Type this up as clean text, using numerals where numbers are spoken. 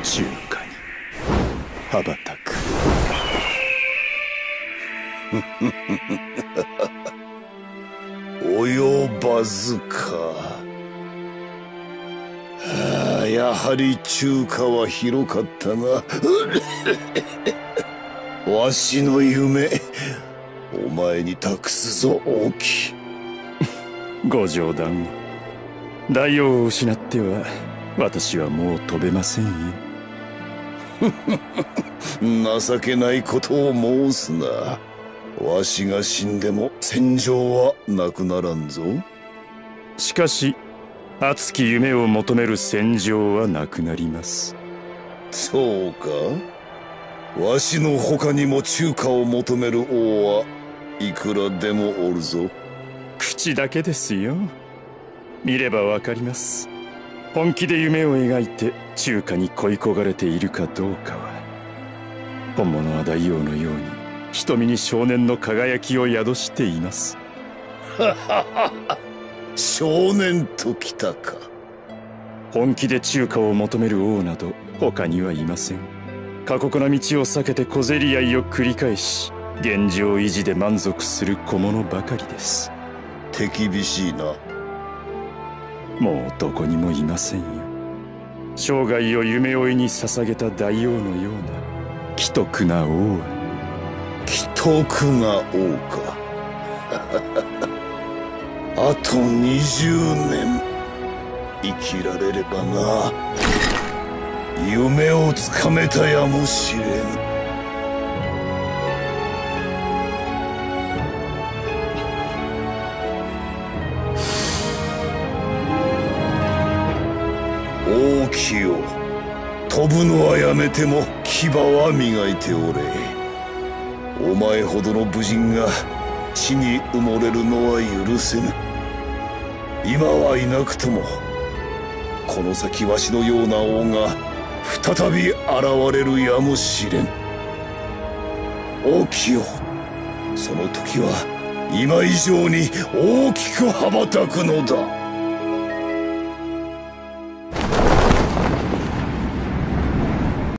中華に羽ばたく。 及ばずか。やはり中華は広かったな。わしの夢、お前に託すぞ、王騎。 ご冗談を。大王を失っては私はもう飛べませんよ。 情けないことを申すな。わしが死んでも戦場はなくならんぞ。 しかし熱き夢を求める戦場はなくなります。 そうか。わしの他にも中華を求める王はいくらでもおるぞ。 口だけですよ。見ればわかります。本気で夢を描いて中華に恋焦がれているかどうかは。本物は大王のように瞳に少年の輝きを宿しています。 少年ときたか。 本気で中華を求める王など他にはいません。過酷な道を避けて小競り合いを繰り返し、現状維持で満足する小物ばかりです。 手厳しいな。 もうどこにもいませんよ。生涯を夢追いに捧げた大王のような奇特な王は。 奇特な王か。あと20年生きられればな。夢をつかめたやもしれぬ。王騎よ、飛ぶのはやめても牙は磨いておれ。お前ほどの武人が地に埋もれるのは許せぬ。今はいなくともこの先わしのような王が再び現れるやもしれん。王騎よ、その時は今以上に大きく羽ばたくのだ。